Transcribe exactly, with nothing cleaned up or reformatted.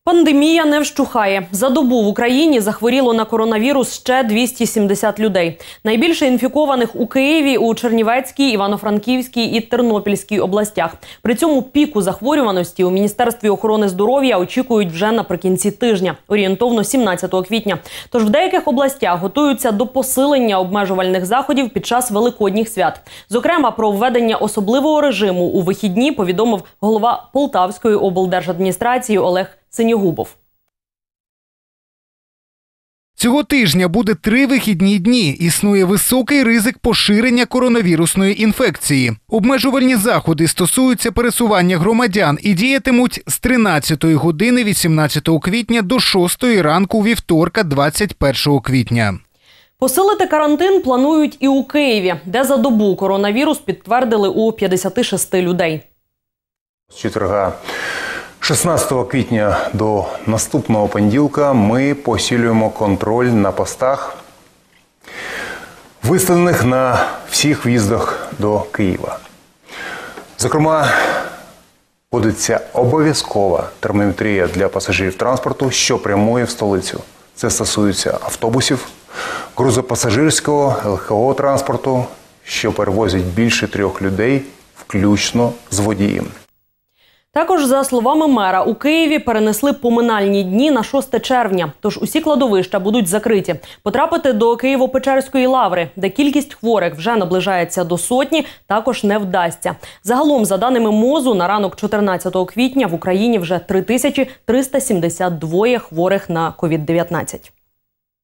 Пандемія не вщухає. За добу в Україні захворіло на коронавірус ще двісті сімдесят людей. Найбільше інфікованих у Києві, у Чернівецькій, Івано-Франківській і Тернопільській областях. При цьому піку захворюваності у Міністерстві охорони здоров'я очікують вже наприкінці тижня, орієнтовно сімнадцятого квітня. Тож в деяких областях готуються до посилення обмежувальних заходів під час великодніх свят. Зокрема, про введення особливого режиму у вихідні повідомив голова Полтавської облдержадміністрації Олег Синьогубов. Цього тижня буде три вихідні дні. Існує високий ризик поширення коронавірусної інфекції. Обмежувальні заходи стосуються пересування громадян і діятимуть з тринадцятої години вісімнадцятого квітня до шостої ранку вівторка двадцять першого квітня. Посилити карантин планують і у Києві, де за добу коронавірус підтвердили у п'ятдесят шість людей. З четверга шістнадцятого квітня до наступного понеділка ми посилюємо контроль на постах, виставлених на всіх в'їздах до Києва. Зокрема, вводиться обов'язкова термометрія для пасажирів транспорту, що прямує в столицю. Це стосується автобусів, грузопасажирського, легкового транспорту, що перевозять більше трьох людей, включно з водієм. Також, за словами мера, у Києві перенесли поминальні дні на шосте червня, тож усі кладовища будуть закриті. Потрапити до Києво-Печерської лаври, де кількість хворих вже наближається до сотні, також не вдасться. Загалом, за даними МОЗу, на ранок чотирнадцятого квітня в Україні вже три тисячі триста сімдесят два хворих на ковід дев'ятнадцять.